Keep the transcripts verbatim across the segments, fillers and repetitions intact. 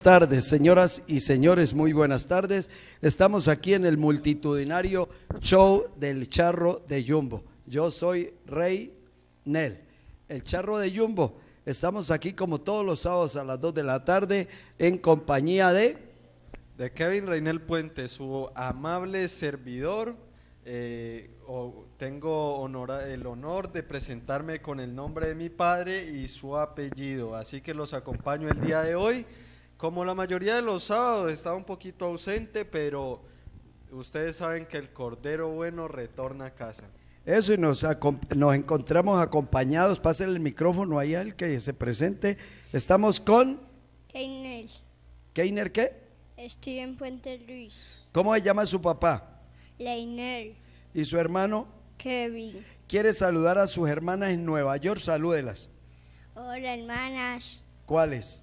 Tardes, señoras y señores, muy buenas tardes. Estamos aquí en el multitudinario show del Charro de Jumbo. Yo soy Rey Nel, el Charro de Jumbo. Estamos aquí como todos los sábados a las dos de la tarde en compañía de... De Kevin Reynel Puente, su amable servidor. Eh, o, tengo honor, el honor de presentarme con el nombre de mi padre y su apellido. Así que los acompaño el día de hoy. Como la mayoría de los sábados estaba un poquito ausente, pero ustedes saben que el Cordero Bueno retorna a casa. Eso, y nos, nos encontramos acompañados. Pásenle el micrófono ahí al que se presente. Estamos con... Keiner. ¿Keiner qué? Steven Puente Luis. ¿Cómo se llama su papá? Leiner. ¿Y su hermano? Kevin. ¿Quiere saludar a sus hermanas en Nueva York? Salúdelas. Hola, hermanas. ¿Cuáles?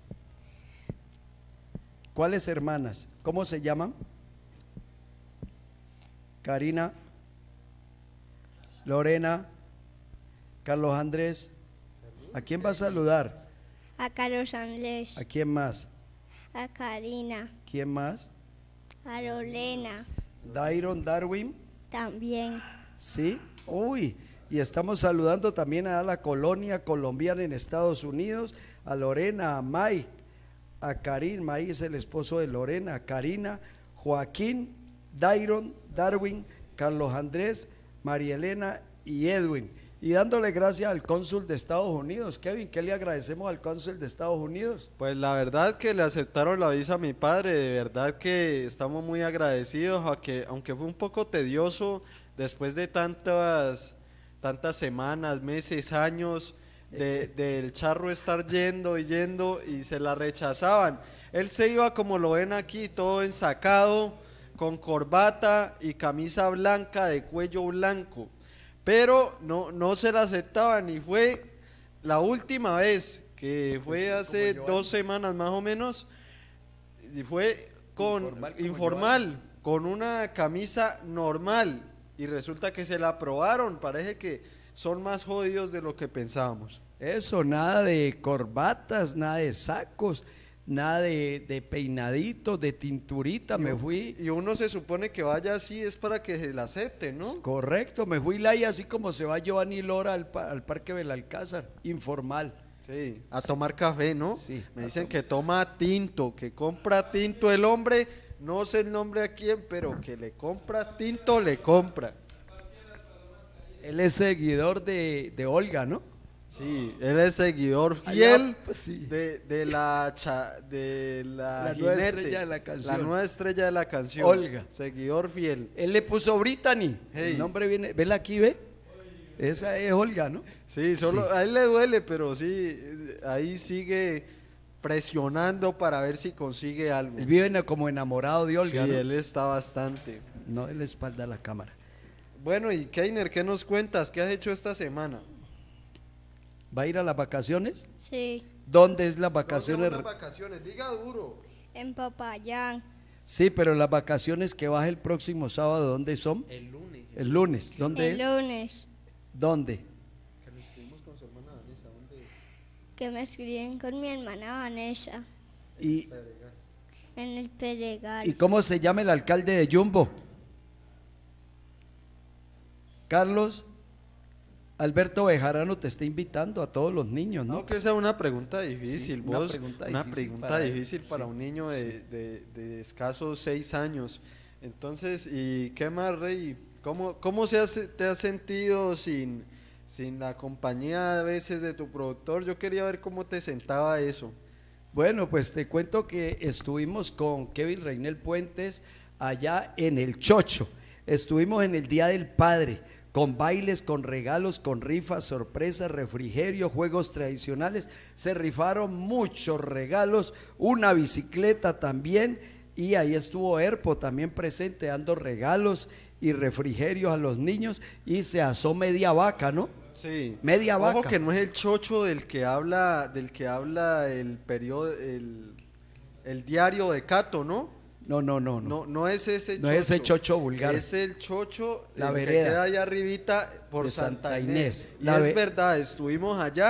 ¿Cuáles hermanas? ¿Cómo se llaman? Karina, Lorena, Carlos Andrés. ¿A quién va a saludar? A Carlos Andrés. ¿A quién más? A Karina. ¿Quién más? A Lorena. Dairon, Darwin. También. Sí, uy, y estamos saludando también a la colonia colombiana en Estados Unidos, a Lorena, a Mike, a Karin. Mike es el esposo de Lorena, a Karina, Joaquín, Dairon, Darwin, Carlos Andrés, María Elena y Edwin. Y dándole gracias al cónsul de Estados Unidos. Kevin, ¿qué le agradecemos al cónsul de Estados Unidos? Pues la verdad que le aceptaron la visa a mi padre, de verdad que estamos muy agradecidos, a que, aunque fue un poco tedioso después de tantas, tantas semanas, meses, años de, del charro estar yendo y yendo y se la rechazaban. Él se iba, como lo ven aquí, todo ensacado, con corbata y camisa blanca de cuello blanco. Pero no, no se la aceptaban, y fue la última vez, que fue hace dos semanas más o menos, y fue con informal, informal con una camisa normal, y resulta que se la aprobaron. Parece que son más jodidos de lo que pensábamos. Eso, nada de corbatas, nada de sacos, nada de, de peinaditos, de tinturita, me fui. Y uno se supone que vaya así es para que se la acepte, ¿no? Correcto, me fui la y así como se va Giovanni Lora al, al Parque Belalcázar, informal. Sí, a tomar café, ¿no? Sí. Me dicen que toma tinto, que compra tinto el hombre, no sé el nombre a quién, pero que le compra tinto, le compra. Él es seguidor de, de Olga, ¿no? Sí, él es seguidor fiel. Allá, pues sí. de, de la cha, de la, la jinete, nueva estrella de la canción. La nueva estrella de la canción. Olga. Seguidor fiel. Él le puso Brittany. Hey. El nombre viene, vela aquí, ve. Esa es Olga, ¿no? Sí, solo sí. A él le duele, pero sí, ahí sigue presionando para ver si consigue algo. Él vive como enamorado de Olga, sí, ¿no? él está bastante. No, él espalda a la cámara. Bueno, y Keiner, ¿qué nos cuentas? ¿Qué has hecho esta semana? ¿Va a ir a las vacaciones? Sí. ¿Dónde es las vacaciones? ¿Dónde son las vacaciones? Diga duro. En Popayán. Sí, pero las vacaciones que vas el próximo sábado, ¿dónde son? El lunes. El lunes, ¿dónde el es? El lunes. ¿Dónde? Que nos escribimos con su hermana Vanessa, ¿dónde es? Que me escriben con mi hermana Vanessa. Y, en el Pedregal. ¿Y cómo se llama el alcalde de Jumbo? Carlos Alberto Bejarano te está invitando a todos los niños, ¿no? No, que esa es una pregunta difícil, sí, vos, una pregunta una difícil pregunta para, difícil para sí, un niño de, sí. de, de escasos seis años. Entonces, ¿y qué más, Rey? ¿Cómo, cómo se hace, te has sentido sin, sin la compañía a veces de tu productor? Yo quería ver cómo te sentaba eso. Bueno, pues te cuento que estuvimos con Kevin Reynel Puentes allá en el Chocho. Estuvimos en el Día del Padre, con bailes, con regalos, con rifas, sorpresas, refrigerio, juegos tradicionales. Se rifaron muchos regalos, una bicicleta también, y ahí estuvo Erpo también presente dando regalos y refrigerios a los niños, y se asó media vaca, ¿no? Sí. Media vaca. Ojo que no es el chocho del que habla, del que habla el periodo, el, el diario de Cato, ¿no? No, no, no, no. No, no es ese chocho. No es ese chocho vulgar. Es el chocho la el vereda que queda allá arribita por de Santa, Santa Inés. Inés. Y La es ve... verdad, estuvimos allá,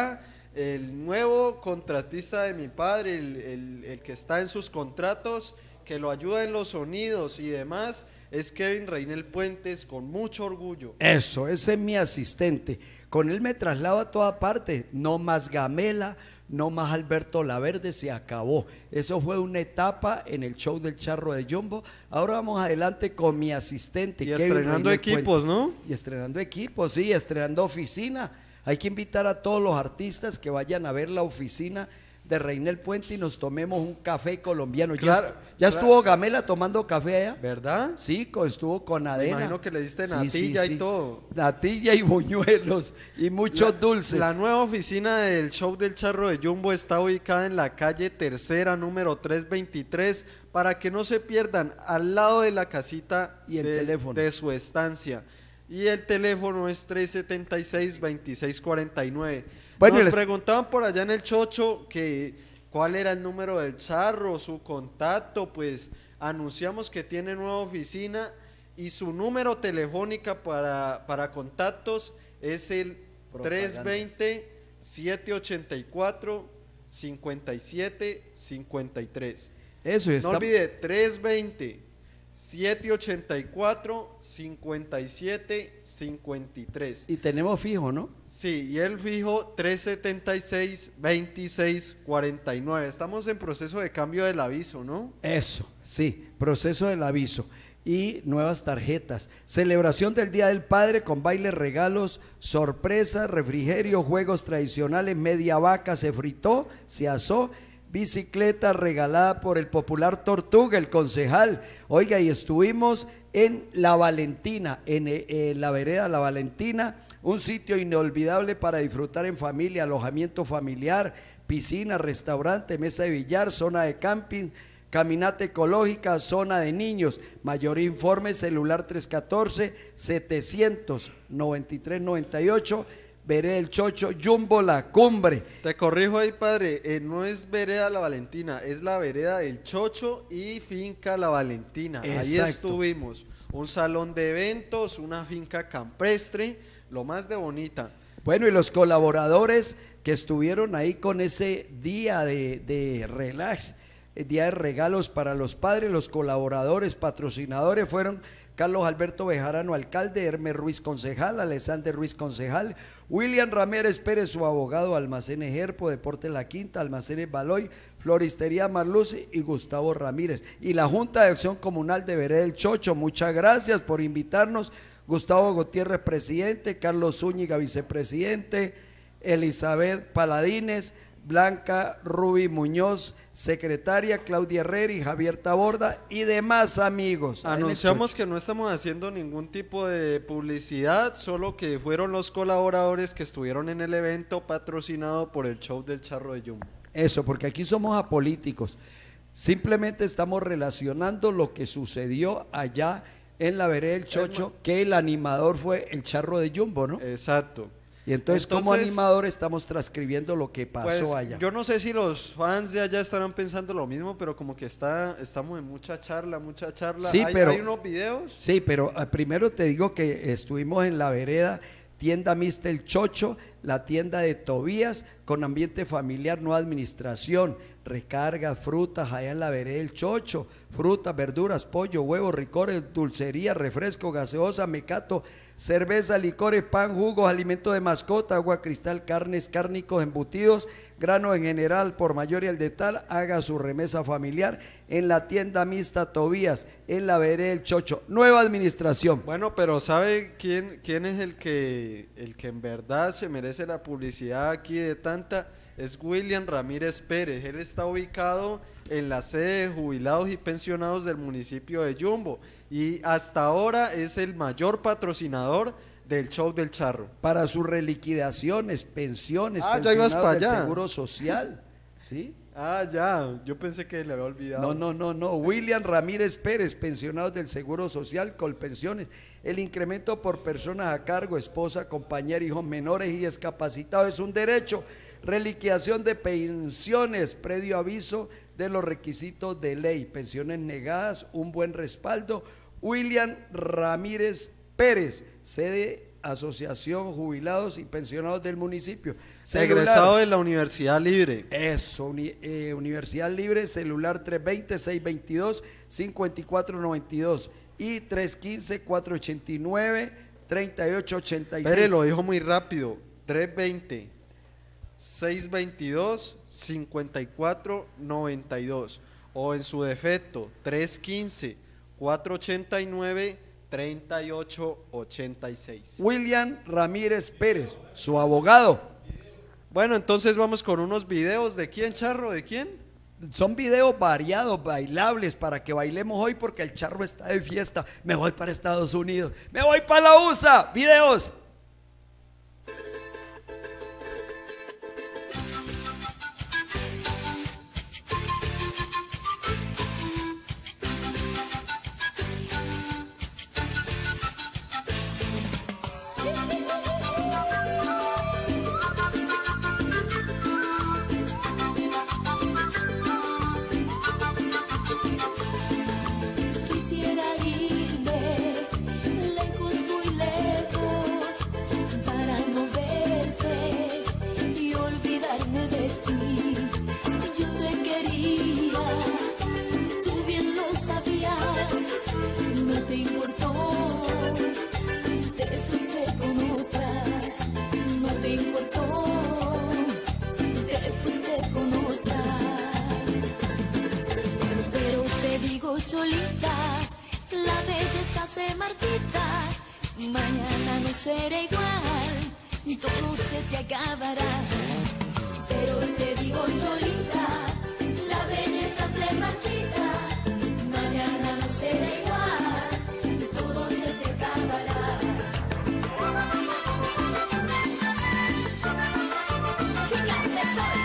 el nuevo contratista de mi padre, el, el, el que está en sus contratos, que lo ayuda en los sonidos y demás, es Kevin Reinel Puentes, con mucho orgullo. Eso, ese es mi asistente. Con él me traslado a toda parte. No más Gamela, no más Alberto Laverde, se acabó. Eso fue una etapa en el show del Charro de Jumbo. Ahora vamos adelante con mi asistente. Y Kevin estrenando Reinel equipos, Puentes. ¿no? Y estrenando equipos, sí, estrenando oficina. Hay que invitar a todos los artistas que vayan a ver la oficina de Reinel Puente y nos tomemos un café colombiano. Claro, ya ya claro. Estuvo Gamela tomando café allá. ¿Verdad? Sí, co- estuvo con Me Adena. imagino que le diste Sí, natilla sí, sí. y todo. Natilla y buñuelos y muchos La- dulces. La nueva oficina del show del Charro de Jumbo está ubicada en la calle Tercera, número trescientos veintitrés, para que no se pierdan, al lado de la casita Y el de, teléfono. de su estancia. Y el teléfono es tres setenta y seis, veintiséis cuarenta y nueve. Bueno, y Nos les- preguntaban por allá en el Chocho que cuál era el número del Charro, su contacto. Pues anunciamos que tiene nueva oficina y su número telefónica para, para contactos es el tres dos cero, siete ocho cuatro, cinco siete cinco tres. Eso No está. olvide, tres dos cero, siete ocho cuatro, cinco siete cinco tres. Y tenemos fijo, ¿no? Sí, y el fijo tres setenta y seis, veintiséis cuarenta y nueve. Estamos en proceso de cambio del aviso, ¿no? Eso, sí, proceso del aviso. Y nuevas tarjetas. Celebración del Día del Padre con bailes, regalos, sorpresa, refrigerio, juegos tradicionales, media vaca se fritó, se asó. Bicicleta regalada por el popular Tortuga, el concejal. Oiga, y estuvimos en La Valentina, en, en la vereda La Valentina, un sitio inolvidable para disfrutar en familia, alojamiento familiar, piscina, restaurante, mesa de billar, zona de camping, caminata ecológica, zona de niños. Mayor informe, celular tres uno cuatro, setecientos noventa y tres noventa y ocho. Vereda El Chocho, Jumbo La Cumbre. Te corrijo ahí, padre, eh, no es vereda La Valentina, es la vereda del Chocho y finca La Valentina. Ahí Exacto. estuvimos, un salón de eventos, una finca campestre, lo más de bonita. Bueno, y los colaboradores que estuvieron ahí con ese día de, de relax, el día de regalos para los padres, los colaboradores, patrocinadores fueron Carlos Alberto Bejarano, alcalde, Hermes Ruiz, concejal, Alexander Ruiz, concejal, William Ramírez Pérez, su abogado, Almacenes Herpo, Deportes La Quinta, Almacenes Baloy, Floristería Marluz y Gustavo Ramírez. Y la Junta de Acción Comunal de Vereda El Chocho, muchas gracias por invitarnos. Gustavo Gutiérrez, presidente, Carlos Zúñiga, vicepresidente, Elizabeth Paladines, Blanca Rubi Muñoz, secretaria, Claudia Herrera y Javier Taborda y demás amigos. Anunciamos que no estamos haciendo ningún tipo de publicidad, solo que fueron los colaboradores que estuvieron en el evento patrocinado por el show del Charro de Jumbo. Eso, porque aquí somos apolíticos. Simplemente estamos relacionando lo que sucedió allá en la vereda del Chocho, que el animador fue el Charro de Jumbo, ¿no? Exacto. Y entonces, como Entonces, animador estamos transcribiendo lo que pasó Pues allá. yo no sé si los fans de allá estarán pensando lo mismo, pero como que está, estamos en mucha charla, mucha charla. Sí, ¿Hay, pero- hay unos videos? Sí, pero ah, primero te digo que estuvimos en la vereda, tienda mixta El Chocho, la tienda de Tobías, con ambiente familiar, no administración, recargas, frutas, allá en la vereda El Chocho, frutas, verduras, pollo, huevos, licores, dulcería, refresco, gaseosa, mecato, cerveza, licores, pan, jugos, alimentos de mascota, agua cristal, carnes, cárnicos, embutidos, grano en general, por mayor y al de tal, haga su remesa familiar en la tienda mixta Tobías, en la vereda El Chocho. Nueva administración. Bueno, pero ¿sabe quién, quién es el que, el que en verdad se merece la publicidad aquí de tanta? Es William Ramírez Pérez. Él está ubicado en la sede de jubilados y pensionados del municipio de Jumbo y hasta ahora es el mayor patrocinador del show del Charro. Para sus reliquidaciones, pensiones, Ah, ya ibas pensionados pa' del allá. Seguro Social. ¿Sí? Ah, ya, yo pensé que le había olvidado. No, no, no, no. William Ramírez Pérez, pensionados del Seguro Social, Colpensiones. El incremento por personas a cargo, esposa, compañera, hijos menores y discapacitados es un derecho. Reliquidación de pensiones, previo aviso de los requisitos de ley. Pensiones negadas, un buen respaldo. William Ramírez Pérez, sede Asociación Jubilados y Pensionados del Municipio. Celular, egresado de la Universidad Libre. Eso, uni, eh, Universidad Libre, celular tres dos cero, seis dos dos, cinco cuatro nueve dos y tres uno cinco, cuatro ocho nueve, tres ocho ocho seis. Pere, lo dijo muy rápido. tres dos cero, seis dos dos, cinco cuatro nueve dos o en su defecto tres uno cinco, cuatro ocho nueve, tres ocho ocho seis. William Ramírez Pérez, su abogado. Bueno, entonces vamos con unos videos. ¿De quién, Charro? ¿De quién? Son videos variados, bailables, para que bailemos hoy porque el Charro está de fiesta. Me voy para Estados Unidos, me voy para la U S A. Videos. Cholita, la belleza se marchita, mañana no será igual, todo se te acabará. Pero te digo, Cholita, la belleza se marchita, mañana no será igual, todo se te acabará. Chicas del sol.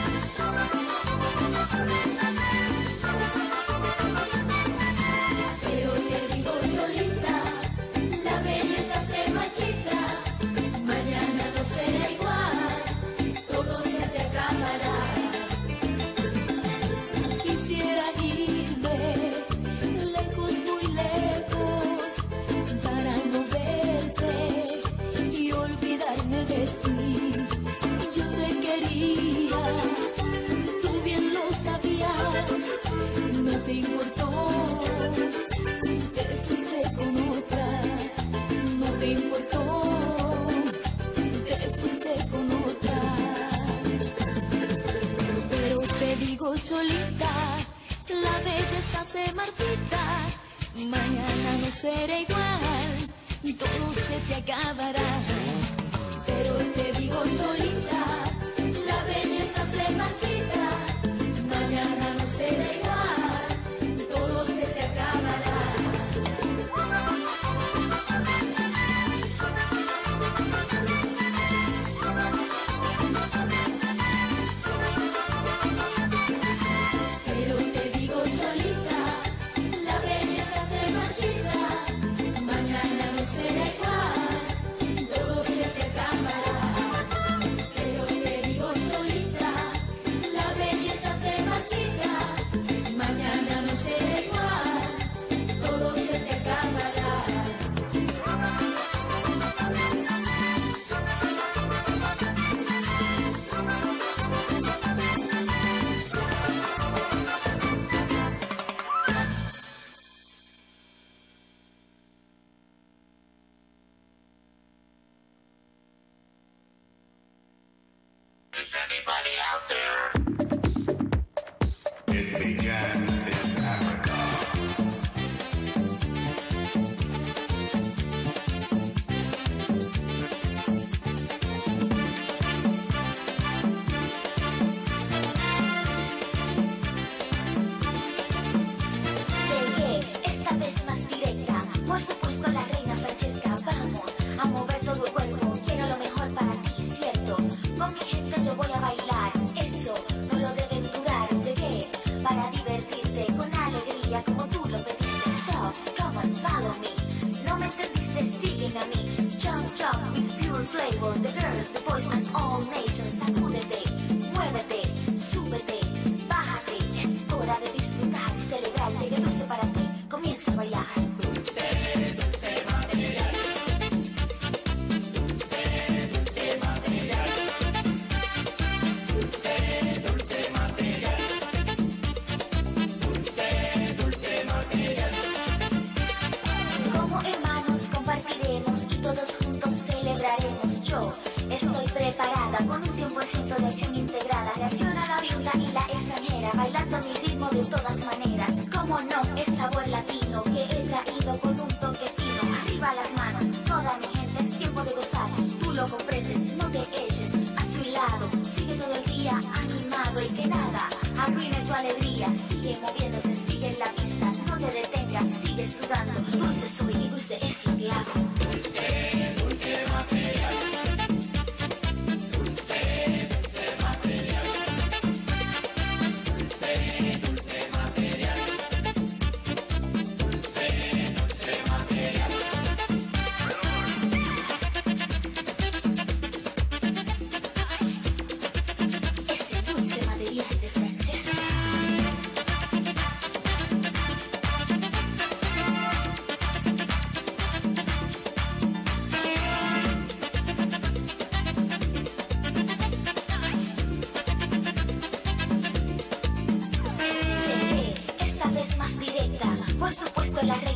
Cholita, la belleza se marchita, mañana no será igual, todo se te acabará. Pero te digo, Cholita, la belleza se marchita, mañana no será igual, todo se te acabará.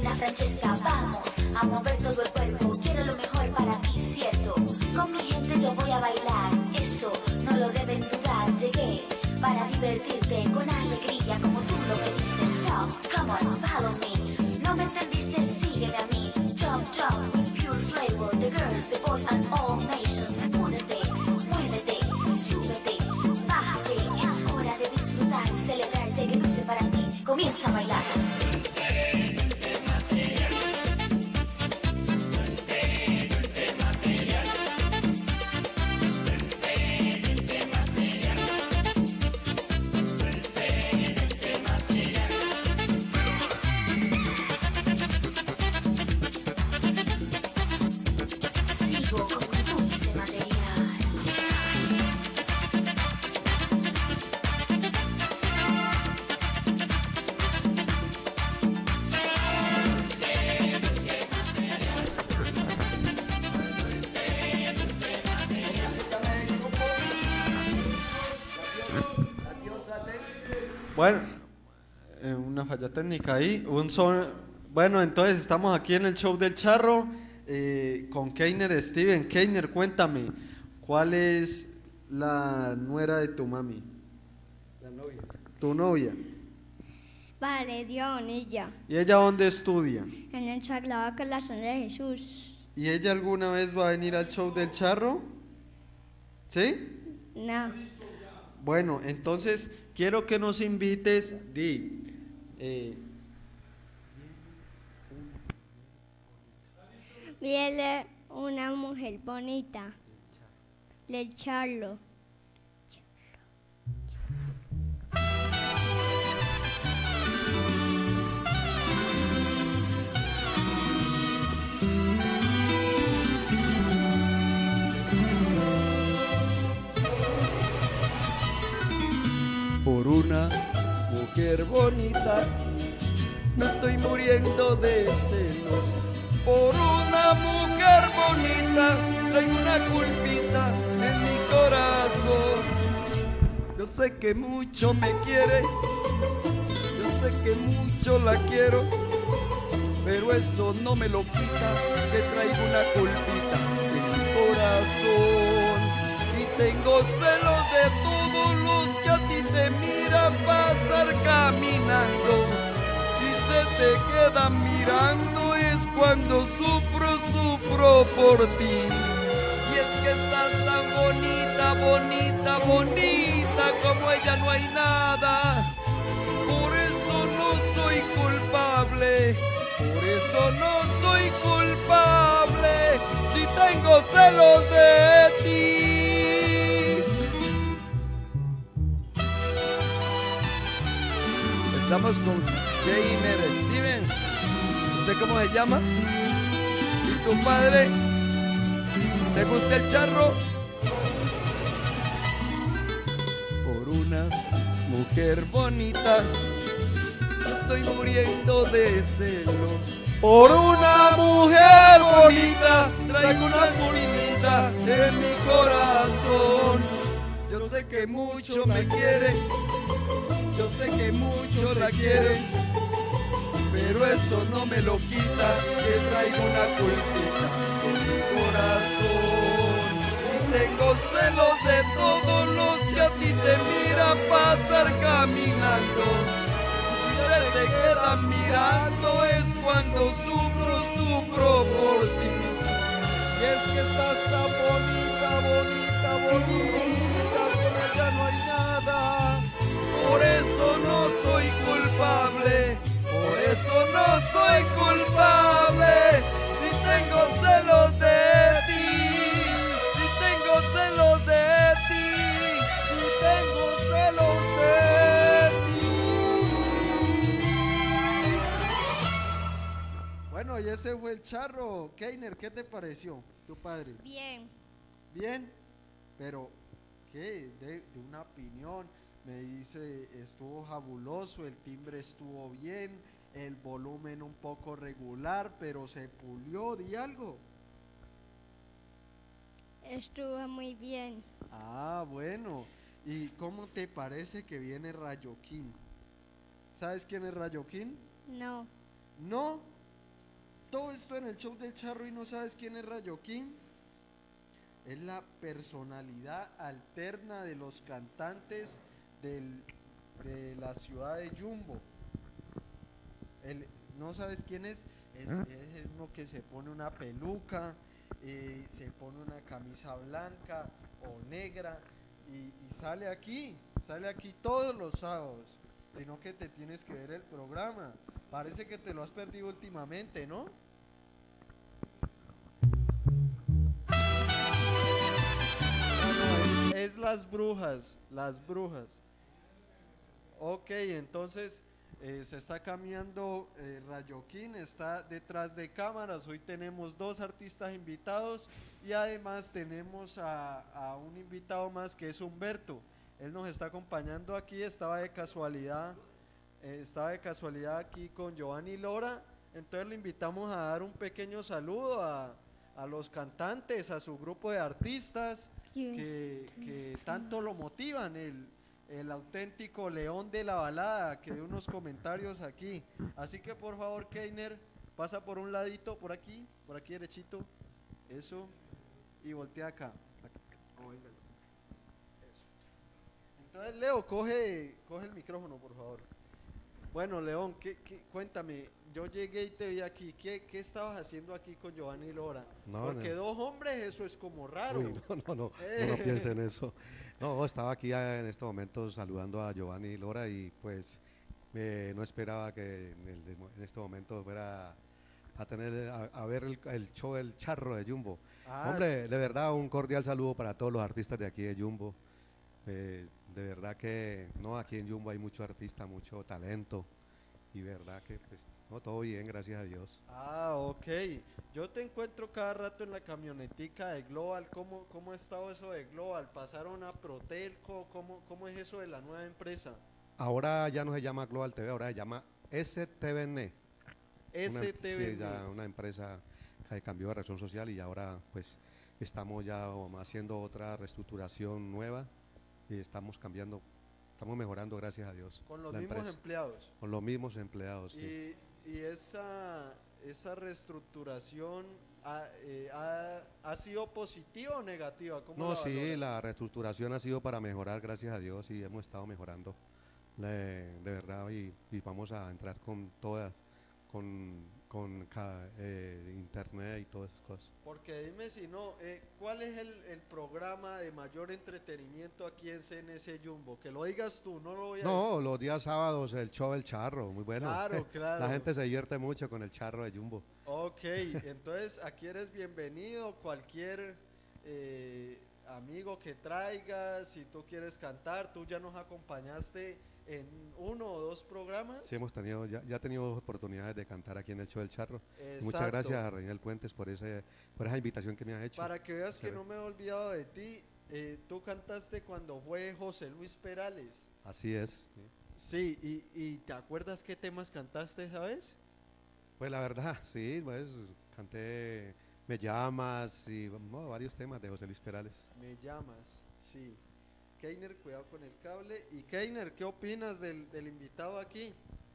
Nena Francesca, vamos a mover todo el cuerpo. Quiero lo mejor para ti, cierto. Con mi gente yo voy a bailar, eso no lo deben dudar. Llegué para divertirte con alegría como tú lo pediste. Stop, come on, follow me. No me entendiste, sígueme a mí. Jump, jump, pure flavor. The girls, the boys and all nations. Múdete, muévete, súbete, bájate. Es hora de disfrutar y celebrarte que no sé para ti. Comienza a bailar. Sigo como un dulce material. Bueno, eh, una falla técnica ahí. Un son... Bueno, entonces estamos aquí en el show del charro eh, con Keiner Steven. Keiner, cuéntame, ¿cuál es la nuera de tu mami? La novia. Tu novia. Valeria Bonilla, ¿Y ella dónde estudia? en el Sagrado Corazón de Jesús. ¿Y ella alguna vez va a venir al show del charro? ¿Sí? No, Bueno, entonces quiero que nos invites, di, eh, viene una mujer bonita, del Charlo. Por una mujer bonita me estoy muriendo de celos. Por una mujer bonita traigo una culpita en mi corazón. Yo sé que mucho me quiere, yo sé que mucho la quiero, pero eso no me lo quita que traigo una culpita en mi corazón. Y tengo celos de todos los que a ti te miran pasar caminando. Si se te quedan mirando es cuando sufro, sufro por ti. Y es que estás tan bonita, bonita, bonita, como ella no hay nada. Por eso no soy culpable, por eso no soy culpable, si tengo celos de ti. Estamos con Keiner Steven. ¿Usted cómo se llama? ¿Y tu padre? ¿Te gusta el charro? Por una mujer bonita estoy muriendo de celos. Por una mujer bonita traigo una culpita en mi corazón. Yo sé que mucho me quiere, yo sé que mucho la quiere, pero eso no me lo quita que traigo una culpita en mi corazón. Y tengo celos de todos los que a ti te miran pasar caminando. Si se te quedan mirando es cuando sufro, sufro por ti. Y es que estás tan bonita, bonita, bonita, con ella no hay nada. Por eso no soy culpable, por eso no soy culpable. Si tengo celos de ti, si tengo celos de ti, si tengo celos de ti. bueno, y ese fue el charro. Keiner, ¿qué te pareció tu padre? Bien, Bien, pero ¿qué? De, de una opinión, me dice, estuvo fabuloso, el timbre estuvo bien, el volumen un poco regular, pero se pulió, di algo. estuvo muy bien. Ah, bueno, ¿y cómo te parece que viene Rayoquín? ¿Sabes quién es Rayoquín? No, No, todo esto en el show del Charro y no sabes quién es Rayo King. Es la personalidad alterna de los cantantes del, de la ciudad de Yumbo. El, ¿no sabes quién es? Es, es uno que se pone una peluca, eh, se pone una camisa blanca o negra y, y sale aquí, sale aquí todos los sábados. Sino que te tienes que ver el programa. Parece que te lo has perdido últimamente, ¿no? No, no, es, es las brujas, las brujas. Ok, entonces eh, se está cambiando. eh, Rayo King está detrás de cámaras. Hoy tenemos dos artistas invitados y además tenemos a, a un invitado más que es Humberto. Él nos está acompañando aquí, estaba de casualidad, eh, estaba de casualidad aquí con Giovanni Lora, entonces le invitamos a dar un pequeño saludo a, a los cantantes, a su grupo de artistas que, que tanto lo motivan, el, el auténtico león de la balada, que dé unos comentarios aquí. Así que por favor, Keiner, pasa por un ladito, por aquí, por aquí derechito, eso, y voltea acá. acá. Oh, venga. Entonces, Leo, coge, coge el micrófono, por favor. Bueno, León, ¿qué, qué, cuéntame, yo llegué y te vi aquí, ¿qué, qué estabas haciendo aquí con Giovanni Lora? No, Porque no. dos hombres, eso es como raro. Uy, no, no, no, Eh. no, no piense en eso. No, estaba aquí eh, en este momento saludando a Giovanni Lora y pues eh, no esperaba que en, el- en este momento fuera a tener a, a ver el, el show del Charro de Jumbo. Ah, Hombre, de verdad un cordial saludo para todos los artistas de aquí de Jumbo. Eh, de verdad que no, aquí en Jumbo hay mucho artista, mucho talento y verdad que pues no, todo bien, gracias a Dios. Ah, ok. Yo te encuentro cada rato en la camionetica de Global. ¿Cómo, cómo ha estado eso de Global? ¿Pasaron a Protelco? ¿Cómo, cómo es eso de la nueva empresa? Ahora ya no se llama Global T V, ahora se llama S T V N. Una, S T V. sí, ya una empresa que cambió de razón social y ahora pues estamos ya um, haciendo otra reestructuración nueva y estamos cambiando, estamos mejorando gracias a Dios. Con los la mismos empresa. empleados. Con los mismos empleados, sí. Y, y esa, esa reestructuración ha, eh, ha, ha sido positiva o negativa? ¿Cómo No, la sí, valoras? la reestructuración ha sido para mejorar, gracias a Dios, y hemos estado mejorando, le- de verdad, y, y vamos a entrar con todas, con, con ca- eh, internet y todas esas cosas. Porque dime si no, eh, ¿cuál es el, el programa de mayor entretenimiento aquí en C N S Jumbo? Que lo digas tú, no lo voy a No, los días sábados el show del Charro, muy bueno. Claro, claro. La gente se divierte mucho con el Charro de Jumbo. Ok, entonces aquí eres bienvenido, cualquier eh, amigo que traigas, si tú quieres cantar, tú ya nos acompañaste en uno o dos programas. Sí, hemos tenido, ya, ya he tenido dos oportunidades de cantar aquí en el show del Charro. Exacto. Muchas gracias a Reinel Puentes por, ese, por esa invitación que me ha hecho. Para que veas que Chévere. no me he olvidado de ti, eh, tú cantaste cuando fue José Luis Perales. Así es. sí. Sí, y, y ¿te acuerdas qué temas cantaste esa vez? Pues la verdad, sí, pues canté Me Llamas y no, varios temas de José Luis Perales. Me llamas, sí. Keiner, cuidado con el cable. Y Keiner, ¿qué opinas del, del invitado aquí?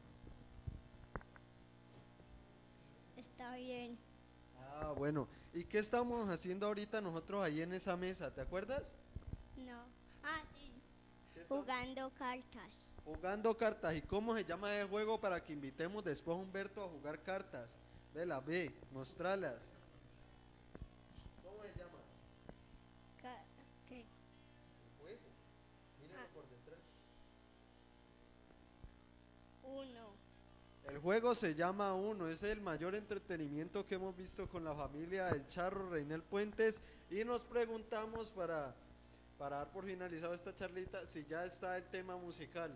Está bien. Ah, bueno. ¿Y qué estamos haciendo ahorita nosotros ahí en esa mesa? ¿Te acuerdas? No. Ah, sí. ¿Qué estamos- Jugando cartas. Jugando cartas. ¿Y cómo se llama el juego para que invitemos después a Humberto a jugar cartas? Vela, ve, mostralas. ¿Cómo se llama Ca- ¿Qué? el juego? Míralo Ah. por detrás. Uno. El juego se llama Uno, es el mayor entretenimiento que hemos visto con la familia del Charro Reinel Puentes y nos preguntamos para, para dar por finalizado esta charlita si ya está el tema musical.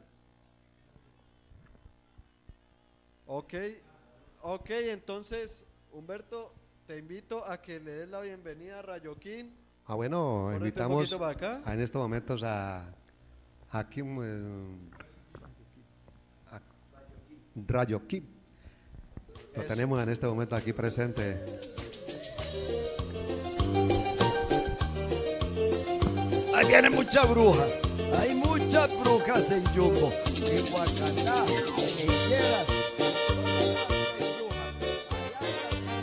Ok, ok, entonces Humberto, te invito a que le des la bienvenida a Rayo King. Ah, bueno, Ponete un invitamos poquito para acá. a, en estos momentos a, a Kim, eh, a Rayo Kim. Lo Eso. tenemos en este momento aquí presente. Ahí vienen muchas brujas. Hay muchas brujas en Jumbo, en Guacatá, en Higueras. Todas las brujas. Allá, allá.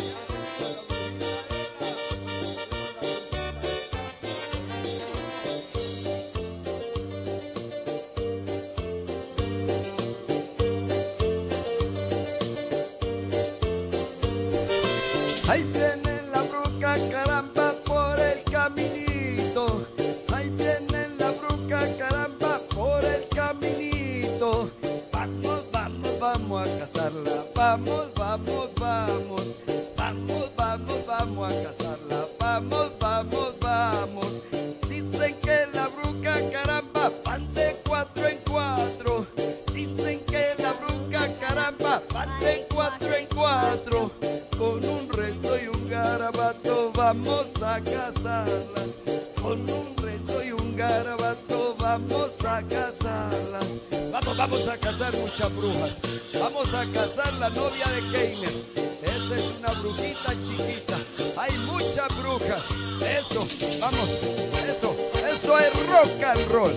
Ahí viene la bruja, caramba, por el caminito. Ahí viene la bruja, caramba, por el caminito. Vamos, vamos, vamos a cazarla. Vamos, vamos, vamos. Vamos, vamos, vamos a cazarla. Vamos, vamos, vamos. Dicen que la bruja, caramba, van de cuatro en cuatro. Dicen que la bruja, caramba, van de cuatro en cuatro. Con un rezo y un garabato vamos a cazarlas. Con un rezo y un garabato vamos a cazarlas. Vamos, vamos a cazar muchas brujas. Vamos a cazar la novia de Keiner. Esa es una brujita chiquita. Hay muchas brujas. Eso, vamos, eso, eso es rock and roll.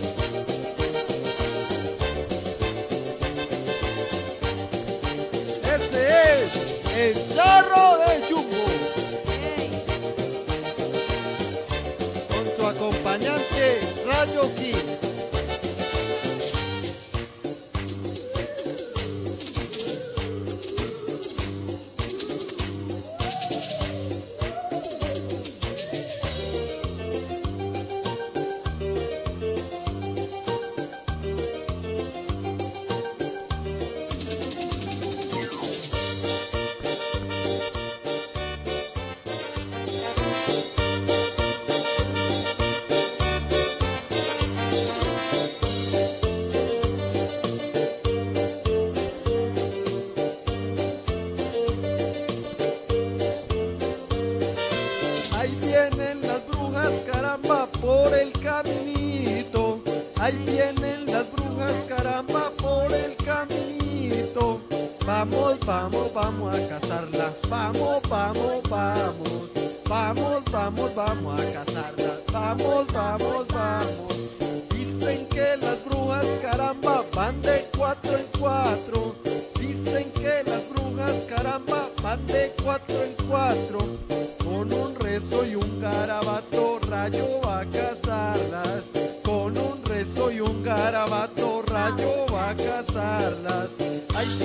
Ese es el charro de Jumbo. Con su acompañante Rayo King. Ahí vienen las brujas, caramba, por el caminito. Ahí vienen las brujas, caramba, por el caminito. Vamos, vamos, vamos a cazarla. Vamos, vamos, vamos. Vamos, vamos, vamos a cazarla. Vamos, vamos, vamos. Dicen que las brujas, caramba, van de cuatro en cuatro. Dicen que las brujas, caramba, van de cuatro en cuatro. Con un rezo y un garabato, Rayo va a cazarlas. Con un rezo y un garabato, Rayo va a cazarlas. Ay,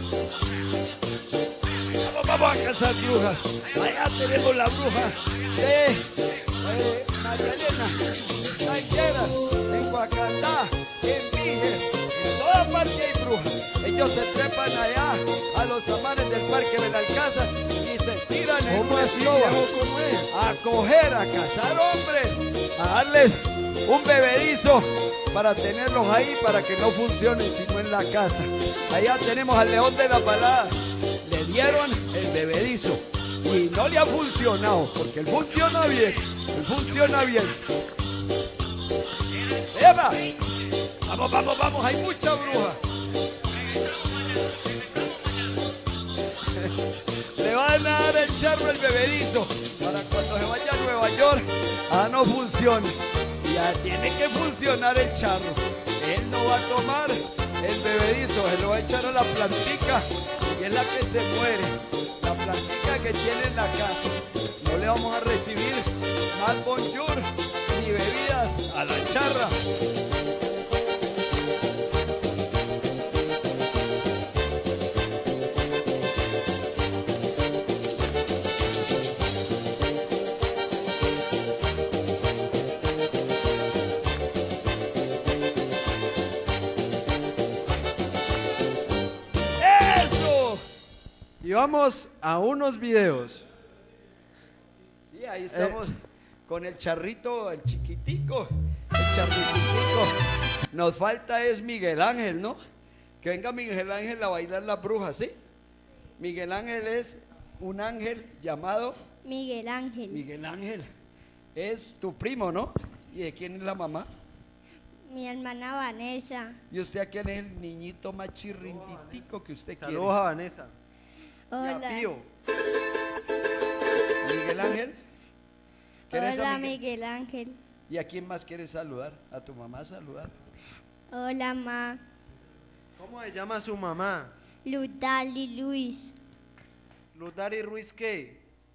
vamos, vamos a cazar brujas. Allá tenemos la bruja de eh, María Elena, en Sanguera, en Guacatá, en Vige, en toda parte hay brujas. Ellos se trepan allá a los amares del Parque Benalcázar y se tiran en una escoba a coger, a cazar hombres, a darles un bebedizo para tenerlos ahí, para que no funcionen sino en la casa. Allá tenemos al león de la balada. Le dieron el bebedizo y no le ha funcionado, porque él funciona bien, él funciona bien. ¡Eva! Vamos, vamos, vamos, hay mucha bruja. Le van a dar el charro el bebedizo para cuando se vaya a Nueva York, ah, no funcione. Ya tiene que funcionar el charro. Él no va a tomar el bebedizo, se lo va a echar a la plantica y es la que se muere. La plantica que tiene en la casa. No le vamos a recibir más bonjour ni bebidas a la charra. Y vamos a unos videos. Sí, ahí estamos eh. con el charrito, el chiquitico, el charritico. Nos falta es Miguel Ángel, ¿no? Que venga Miguel Ángel a bailar las brujas, ¿sí? Miguel Ángel es un ángel llamado Miguel Ángel. Miguel Ángel es tu primo, ¿no? ¿Y de quién es la mamá? Mi hermana Vanessa. ¿Y usted a quién es el niñito más chirrintitico que usted quiere? Saludos a Vanessa. Hola. Y a Pío. Miguel Ángel. Hola, Miguel? Miguel Ángel. ¿Y a quién más quieres saludar? ¿A tu mamá saludar? Hola, ma. ¿Cómo se llama su mamá? Ludali Luis. ¿Ludari Ruiz qué?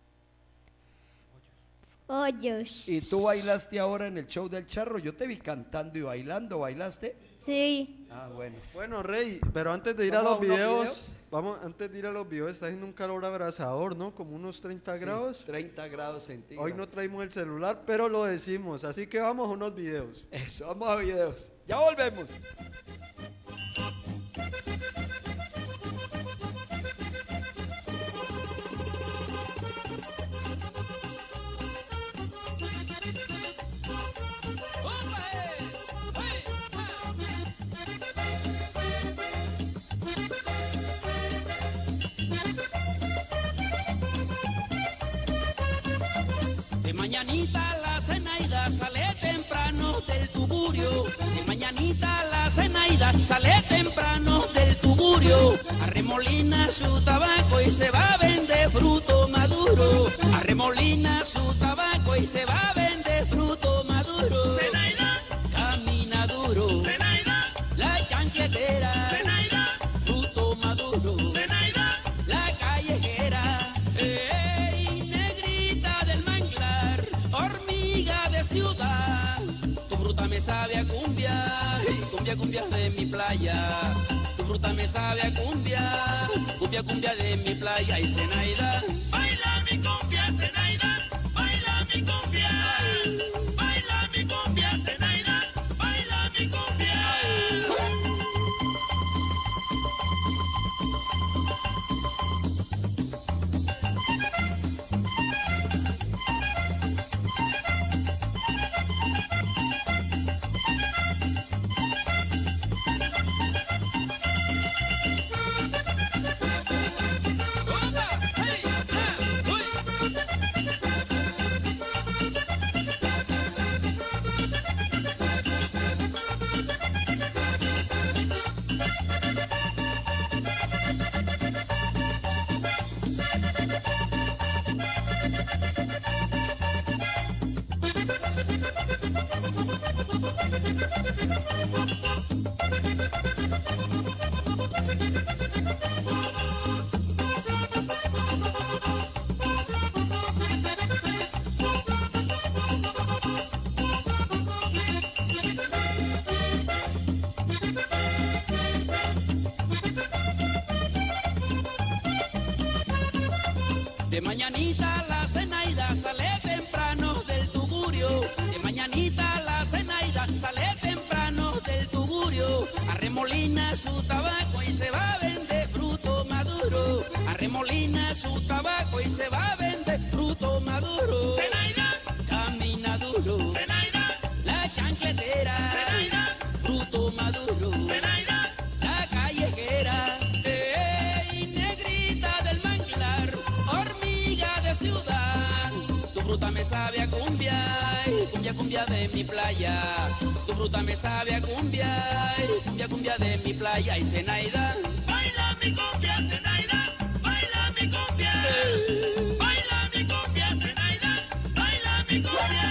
Hoyos. ¿Y tú bailaste ahora en el show del charro? Yo te vi cantando y bailando. ¿Bailaste? Sí. Ah, bueno. Bueno, Rey, pero antes de ir a los videos, videos, vamos, antes de ir a los videos, está haciendo un calor abrasador, ¿no? Como unos treinta Sí, grados. treinta grados centígrados. Hoy no traímos el celular, pero lo decimos, así que vamos a unos videos. Eso, vamos a videos. Ya volvemos. De mañanita la Zenaida sale temprano del tugurio. De mañanita la Zenaida sale temprano del tugurio. Arremolina su tabaco y se va a vender fruto maduro. Arremolina su tabaco y se va a vender fruto maduro. Zenaida camina duro. Zenaida la chanquetera. Zenaida fruto maduro. Zenaida la callejera. Ey, negrita del manglar, hormiga de ciudad. Tu fruta me sabe a cumbia, cumbia, cumbia de mi playa. Tu fruta me sabe a cumbia, cumbia, cumbia de mi playa. Y Zenaida, baila mi cumbia, Zenaida, baila mi cumbia. Baila mi cumbia, Zenaida, baila mi cumbia. De mañanita la Zenaida sale temprano del tugurio. De mañanita la Zenaida sale temprano del tugurio. Arremolina su tabaco y se va a vender fruto maduro. Arremolina su tabaco y se va a vender fruto maduro. Zenaida camina duro. Zenaida la chanquetera. Zenaida fruto maduro. Zenaida la callejera. Ey, negrita del manglar, hormiga de ciudad. Tu fruta me sabe a cumbia, ay, cumbia, cumbia de mi playa. Tu fruta me sabe a cumbia, ay, cumbia, cumbia de mi playa. Y Zenaida, baila mi cumbia, Zenaida, baila mi cumbia. Baila mi cumbia, Zenaida, baila mi cumbia.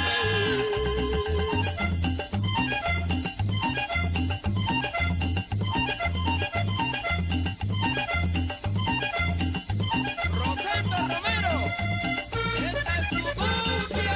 Rosendo Romero, esta es tu cumbia.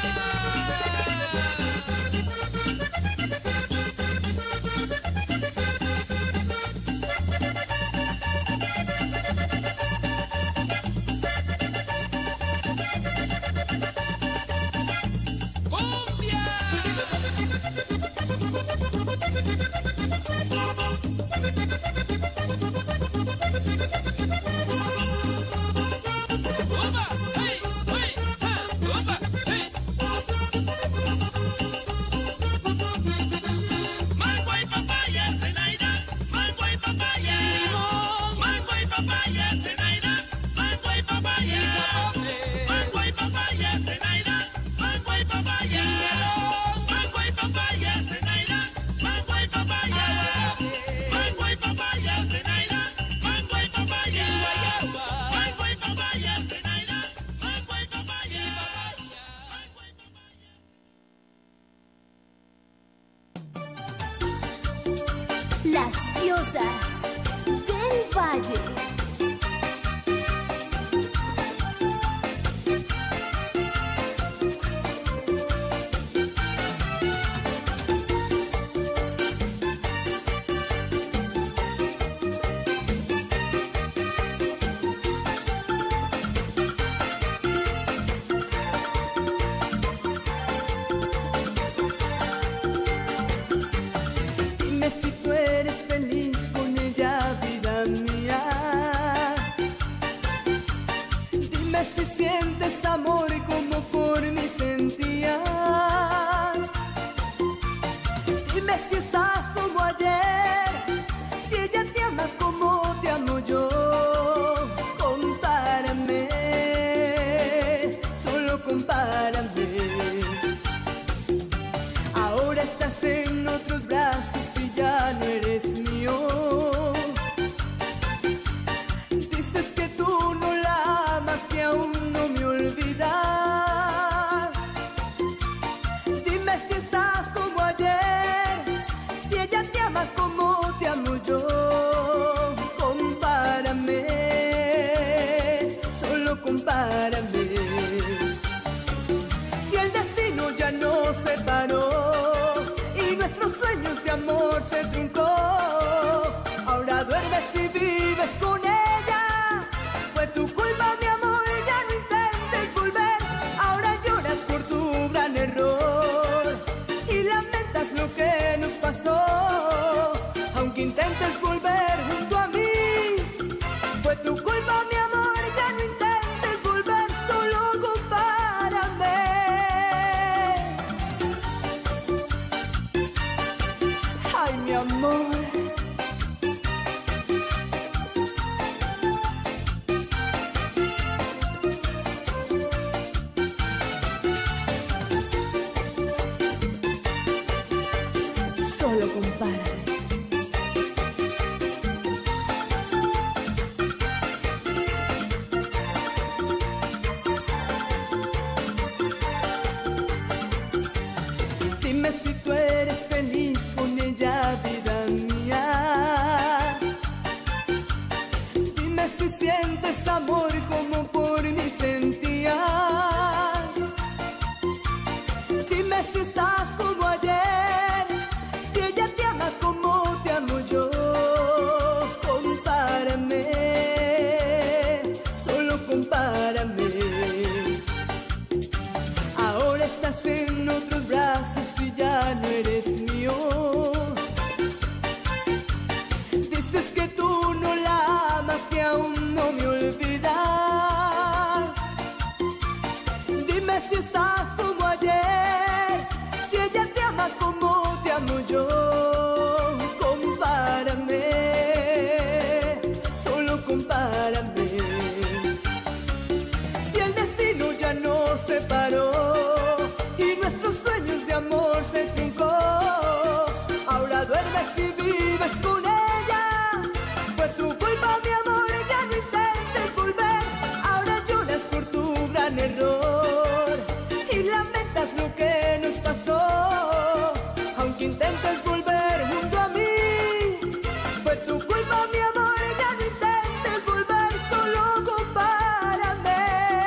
Las diosas del valle. sientes amor como por mí sentías. Dime si estás como ayer, si ella te ama como te amo yo. Compárame, solo compárame. Ahora estás en otros brazos y ya no eres mío. Dices que tú no la amas, que aún no me olvidas. Dime si estás como ayer, si ella te ama como te amo yo. Compárame, solo compárame. Si el destino ya nos separó y nuestros sueños de amor se truncó, ahora duermes y vives con ella. Fue tu culpa, mi amor, ya no intentes volver. Ahora lloras por tu gran error y lamentas lo que nos pasó. Aunque intentes volver junto a mí, fue tu culpa, mi amor, ya no intentes volver. Solo compárame. Ay, mi amor. Solo compárame. Dime si tú eres feliz con ella, vida mía. Dime si sientes amor como por mí sentías. Dime si estás como ayer, si ella te ama como te amo yo. Compárame, solo compárame. Ahora estás en otros brazos y ya no eres mío. Dices que tú no la amas, que aún no me olvidas. Dime si estás como ayer, si ella te ama como te amo yo. Compárame, solo compárame. Si el destino ya nos separó y nuestros sueños de amor se truncó, ahora duermes y vives con ella. Fue tu culpa, mi amor, ya no intentes volver. Ahora lloras por tu gran error y lamentas lo que nos pasó. Aunque intentes volver junto a mí, fue tu culpa, mi amor, ya no intentes volver. Solo compárame.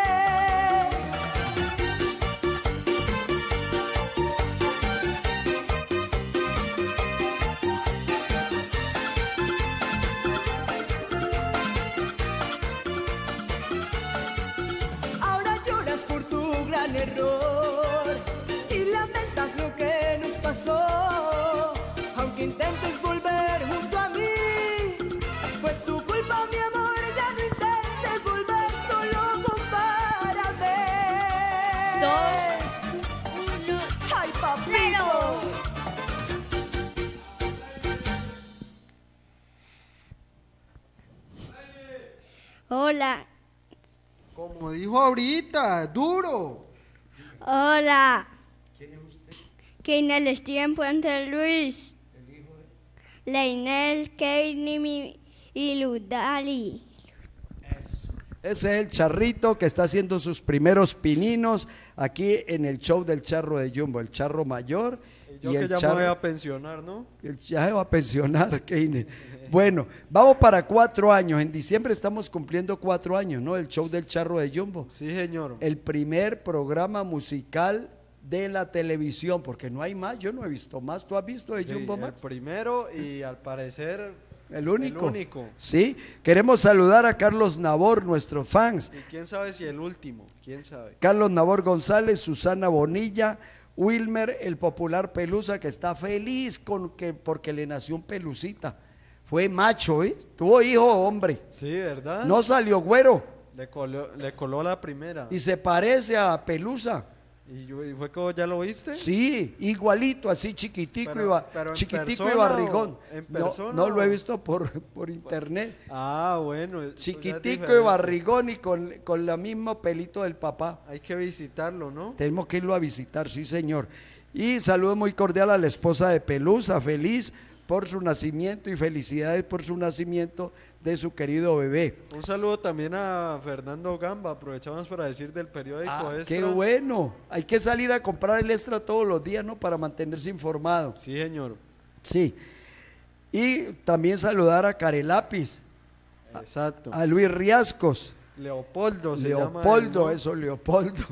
Ahora lloras por tu gran error y lamentas lo que nos pasó. Aunque intentes volver junto a mí, fue tu culpa, mi amor, ya no intentes volver. Solo compárame. Dos, uno, ¡Ay, papito! hola, Como dijo ahorita, duro. hola. Keinel Steven Puente Luis. Leinel, Keini y Ludali. Ese es el charrito que está haciendo sus primeros pininos aquí en el show del charro de Jumbo, el charro mayor. Yo y que el ya charro, me voy a pensionar, ¿no? el- ya se va a pensionar, Keine. Bueno, vamos para cuatro años. En diciembre estamos cumpliendo cuatro años, ¿no? El show del charro de Jumbo. Sí, señor. El primer programa musical de la televisión, porque no hay más, yo no he visto más. ¿Tú has visto de Sí, Jumbo el Max? primero y al parecer El único. el único. Sí, queremos saludar a Carlos Nabor, nuestros fans. Y quién sabe si el último, quién sabe. Carlos Nabor González, Susana Bonilla, Wilmer, el popular Pelusa, que está feliz con que, porque le nació un pelucita. Fue macho, ¿eh? Tuvo hijo hombre. Sí, ¿verdad? No salió güero. Le coló, le coló la primera. Y se parece a Pelusa. ¿Y, yo, y fue como ya lo viste? Sí, igualito, así chiquitico, Pero- y, ba- pero en chiquitico y persona barrigón. o- ¿en No, persona no lo he o? visto por, por internet. Ah, bueno. eso ya es Chiquitico y diferente. barrigón y con, con el mismo pelito del papá. Hay que visitarlo, ¿no? Tenemos que irlo a visitar, sí señor. Y saludo muy cordial a la esposa de Pelusa, feliz por su nacimiento y felicidades por su nacimiento de su querido bebé. Un saludo también a Fernando Gamba, aprovechamos para decir del periódico Ah, Extra. qué bueno. Hay que salir a comprar el Extra todos los días, ¿no? Para mantenerse informado. Sí, señor. Sí. Y también saludar a Carelápiz, Exacto. a Luis Riascos, Leopoldo se llama Leopoldo, él, ¿no? eso, Leopoldo.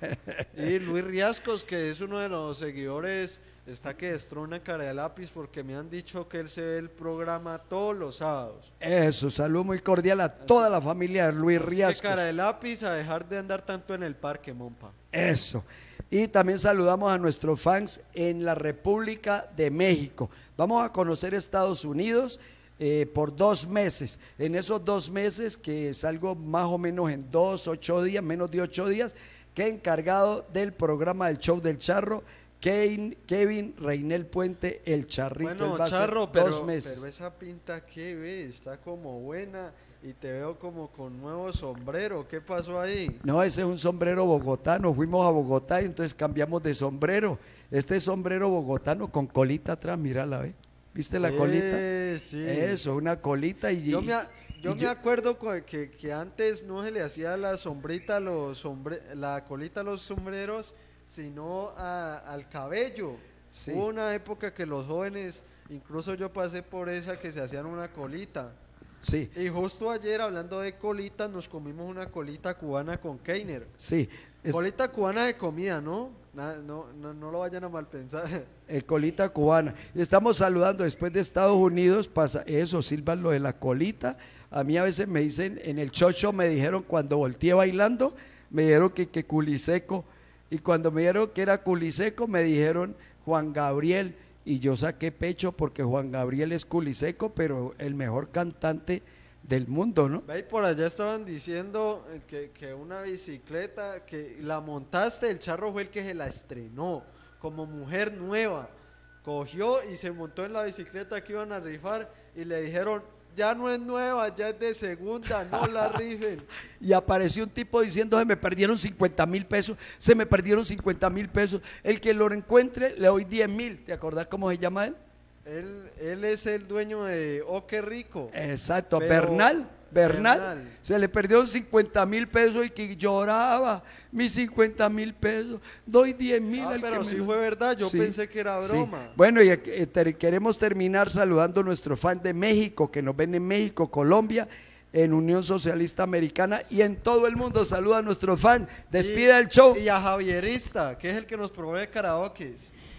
Y Luis Riascos, que es uno de los seguidores, está que destrona cara de lápiz porque me han dicho que él se ve el programa todos los sábados. Eso, saludo muy cordial a toda la familia de Luis Así que Riascos. cara de lápiz a dejar de andar tanto en el parque, Mompa. Eso. Y también saludamos a nuestros fans en la República de México. Vamos a conocer Estados Unidos eh, por dos meses. En esos dos meses, que salgo más o menos en dos, ocho días, menos de ocho días, que encargado del programa del Show del Charro, Kevin, Kevin Reinel Puente, el Charrito. Él Bueno, va a ser Charro, dos pero, meses. pero esa pinta que ve, está como buena y te veo como con nuevo sombrero. ¿Qué pasó ahí? No, ese es un sombrero bogotano. Fuimos a Bogotá y entonces cambiamos de sombrero. Este es sombrero bogotano con colita atrás, mírala, ¿ve? ¿Viste la colita? Eh, sí. Eso, una colita y... Yo me, a- yo y me acuerdo co- que, que antes no se le hacía la sombrita, a los sombre, la colita a los sombreros, sino a- al cabello. Sí. Hubo una época que los jóvenes, incluso yo pasé por esa, que se hacían una colita. Sí, Y justo ayer, hablando de colitas, nos comimos una colita cubana con Keiner. sí. Es, Colita cubana de comida, ¿no? Na- no, no, no lo vayan a mal pensar. eh, colita cubana. Y estamos saludando después de Estados Unidos, pasa eso, silban lo de la colita. A mí a veces me dicen, en el chocho me dijeron cuando volteé bailando, me dijeron que, que culiseco. Y cuando me dijeron que era culiseco, me dijeron Juan Gabriel. Y yo saqué pecho porque Juan Gabriel es culiseco, pero el mejor cantante del mundo, ¿no? Ve, y por allá estaban diciendo eh, que, que una bicicleta, que la montaste, el Charro fue el que se la estrenó, como mujer nueva. Cogió y se montó en la bicicleta que iban a rifar y le dijeron, ya no es nueva, ya es de segunda, no la rifen. Y apareció un tipo diciendo, se me perdieron cincuenta mil pesos, se me perdieron cincuenta mil pesos. El que lo encuentre, le doy diez mil. ¿Te acordás cómo se llama él? Él, él es el dueño de Oh, qué rico. Exacto, Pero- Bernal, Bernal, Bernal. se le perdió cincuenta mil pesos y que lloraba, mis cincuenta mil pesos, doy diez mil. Ah, al pero que sí me lo- fue verdad, yo Sí, pensé que era sí. broma. Bueno, y eh, ter- queremos terminar saludando a nuestros fans de México, que nos ven en México, Colombia, en Unión Socialista Americana y en todo el mundo. Saluda a nuestros fans, despida Y- el show. Y a Javierista, que es el que nos provee karaoke.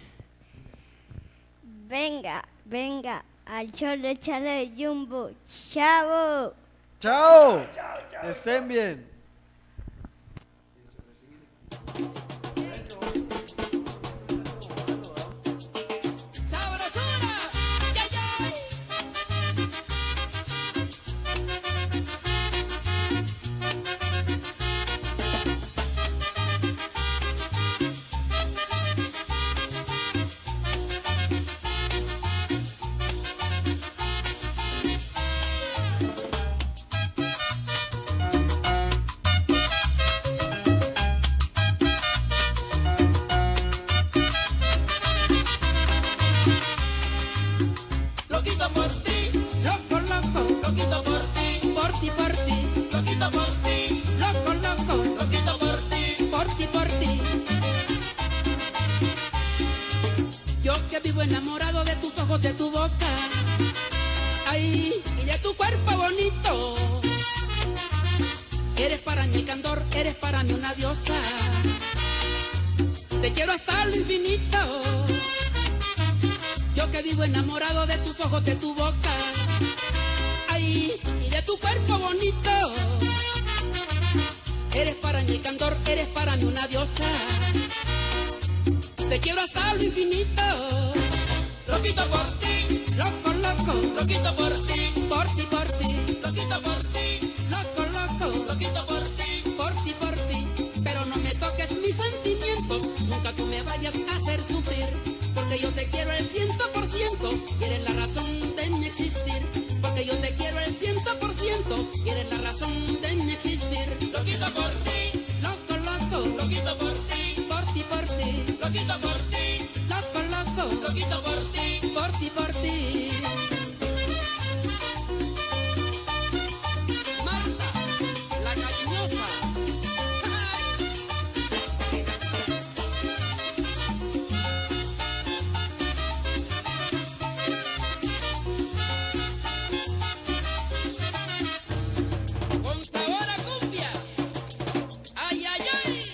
Venga, venga, al show de Charro de Jumbo. ¡Chavo! ¡Chao! Que estén bien. ¡Sabrosura! ¡Ya, ya! Loquito por ti, loco, loco, loquito por ti, por ti, por ti, loquito por ti, loco, loco, loquito por ti, por ti, por ti. Yo que vivo enamorado de tus ojos, de tu boca, ay, y de tu cuerpo bonito. Eres para mí el candor, eres para mí una diosa. Te quiero hasta lo infinito. Yo que vivo enamorado de tus ojos, de tu boca, ay, y de tu cuerpo bonito. Eres para mí el candor, eres para mí una diosa. Te quiero hasta lo infinito. Loquito por ti, loco, loco, loquito por ti, por ti, por ti, loquito por ti, loco, loco, loquito por ti. hacer sufrir, porque yo te quiero el ciento por ciento y eres la razón de mi existir. Porque yo te quiero el ciento por ciento y eres la razón de mi existir. Loquito por ti, loco, loco, loquito por ti, por ti, por ti, loquito por ti, loco, loco, loquito por ti, por ti, por ti. Marta, la cariñosa. Con sabor a cumbia. Ay, ay, ay.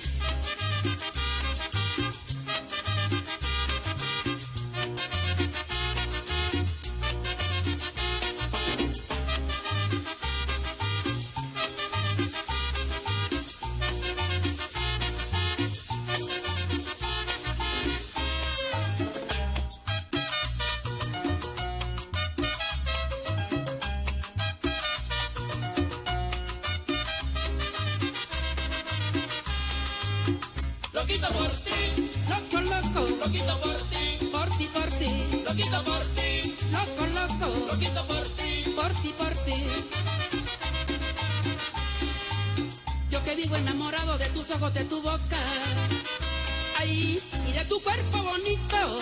loquito por ti, loco, loco, loquito por ti, por ti, por ti, loquito por ti, loco, loco, loquito por ti, por ti, por ti. Yo que vivo enamorado de tus ojos, de tu boca, ay, y de tu cuerpo bonito.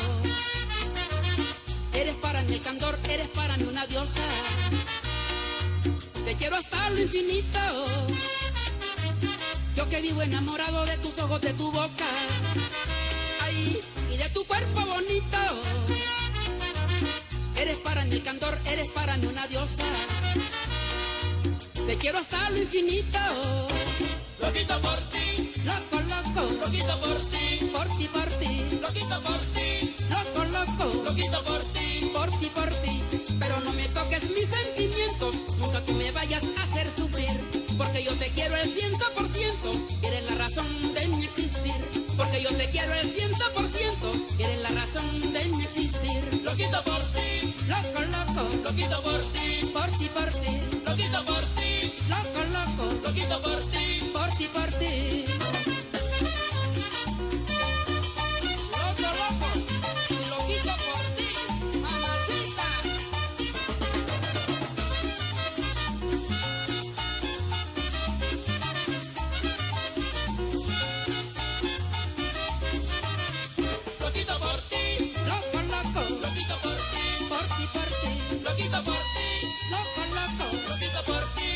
Eres para mí el candor, eres para mí una diosa. Te quiero hasta lo infinito. Yo que vivo enamorado de tus ojos, de tu boca, ay, y de tu cuerpo bonito. Eres para mí el candor, eres para mí una diosa. Te quiero hasta lo infinito. loquito por ti, Loco, loco, loquito por ti, por ti, por ti, loquito por ti, loco, loco, loquito por ti, por ti, por ti. Pero no me toques mis sentimientos, nunca tú me vayas a hacer sufrir. Porque yo te quiero el ciento por ciento, eres la razón de mi existir. Porque yo te quiero el ciento por ciento, eres la razón de mi existir. loquito por ti, Loco, loco, loquito por ti, por ti, por ti, loquito por ti, loco, loco, loquito por ti, por ti, por ti. Loco, loco, loquito por ti, mamacita. loquito por ti, Loco, loco, loquito por ti, por ti, por ti, loquito por ti, loco, loco, loquito por ti,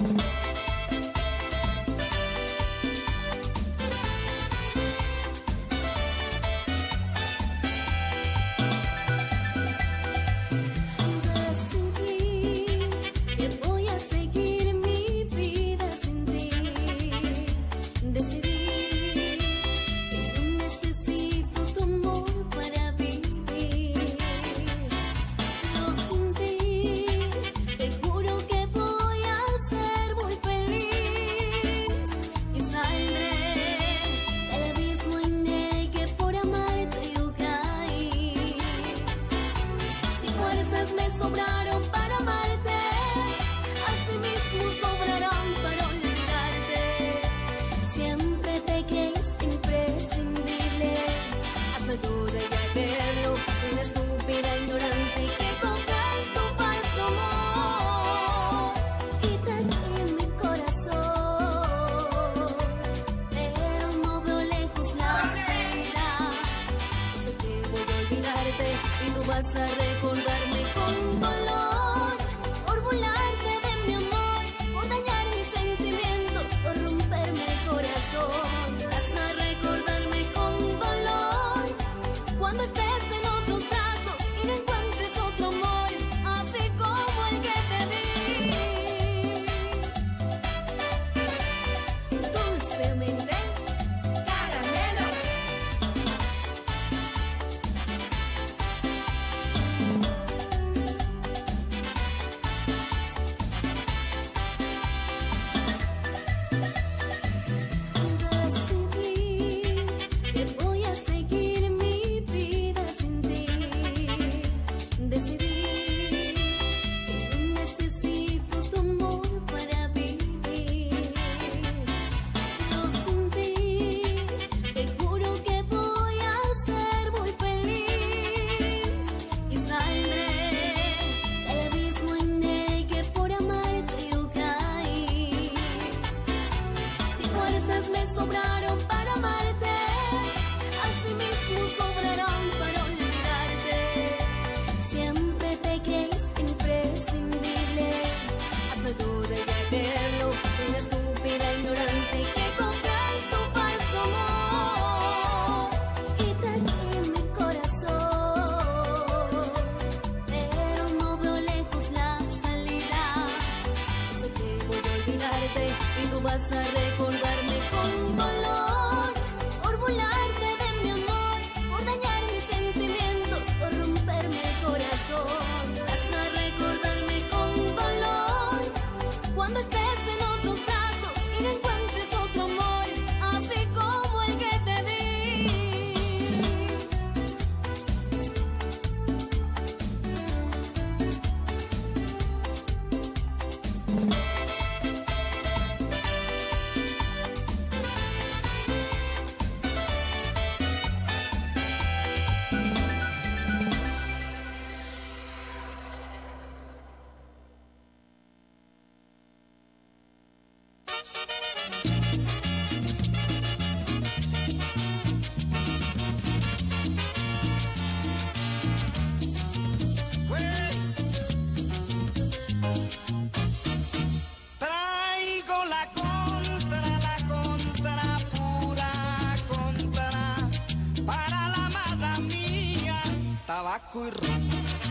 tabaco y ron.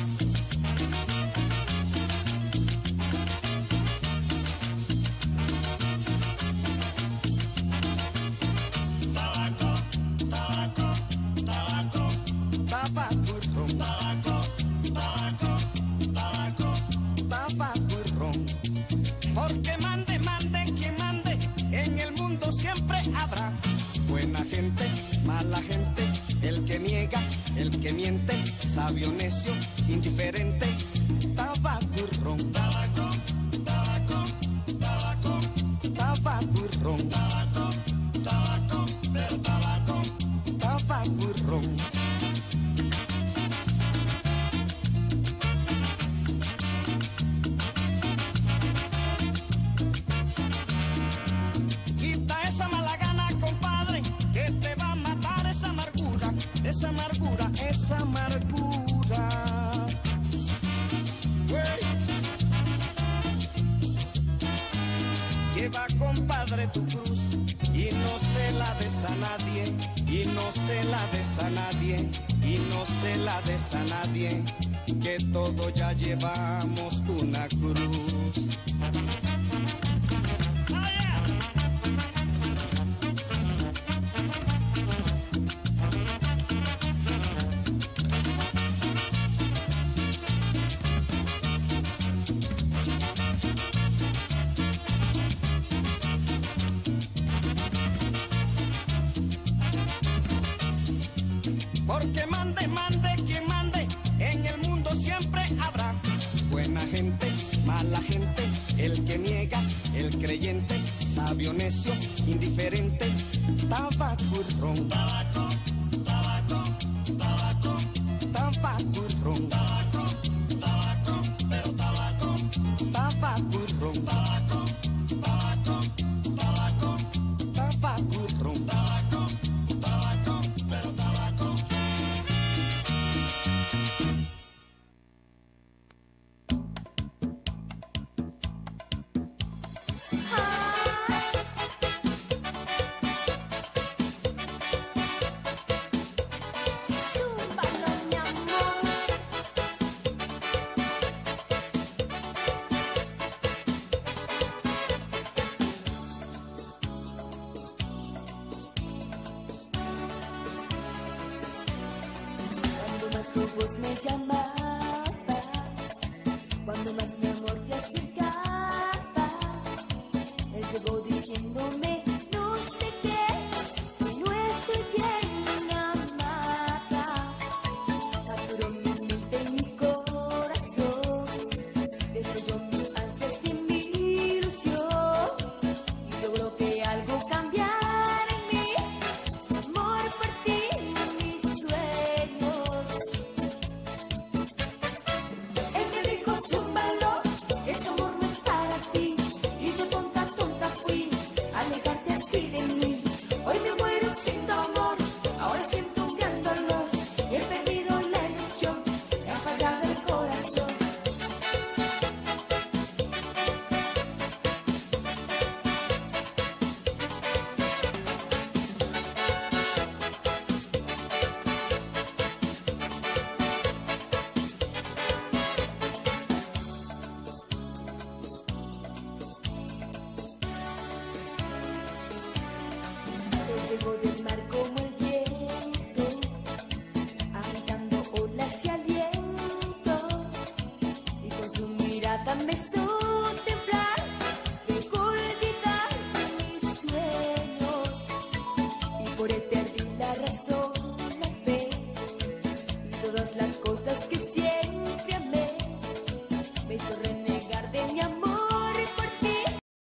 Tabaco, tabaco, tabaco, tabaco y ron. Tabaco, tabaco, tabaco, tabaco y ron. Porque mande, mande, quien mande, en el mundo siempre habrá buena gente, mala gente, el que niega, el que miente, sabio, necio, indiferente, tabaco y ron. Tabaco, tabaco, tabaco, tabaco y ron. Tabaco, tabaco, pero tabaco, tabaco y ron. Quita esa mala gana, compadre, que te va a matar esa amargura, esa amargura, esa amargura. Hey. Lleva, compadre, tu cruz y no se la des a nadie, y no se la des a nadie, y no se la des a nadie, que todos ya llevamos una cruz. Porque mande, mande, quien mande, en el mundo siempre habrá buena gente, mala gente, el que niega, el creyente, sabio, necio, indiferente, tabaco y ron, tabaco, tabaco, tabaco, tabaco y ron, tabaco, tabaco, pero tabaco, tabaco y ron, tabaco, tabaco, tabaco, tabaco y ron, tabaco, tabaco, pero tabaco. Cuando más tu voz me llamaba, cuando más mi amor te acercaba, él llegó diciéndome no sé qué, que no estoy bien amada. Capturó mi mente y mi corazón, destruyó mis ansias y mi ilusión, y logró que algo cambiara en mí. Amor por ti, mis sueños. Él me dijo, zúmbalo, ese amor no es para ti. Y yo tonta, tonta fui, a negarte así de mí. Hoy me muero sin tu amor, ahora siento un gran dolor. He perdido la ilusión, me ha fallado el corazón. Te llegó del mar como el viento, agitando olas y aliento, y con su mirada me sostuvo.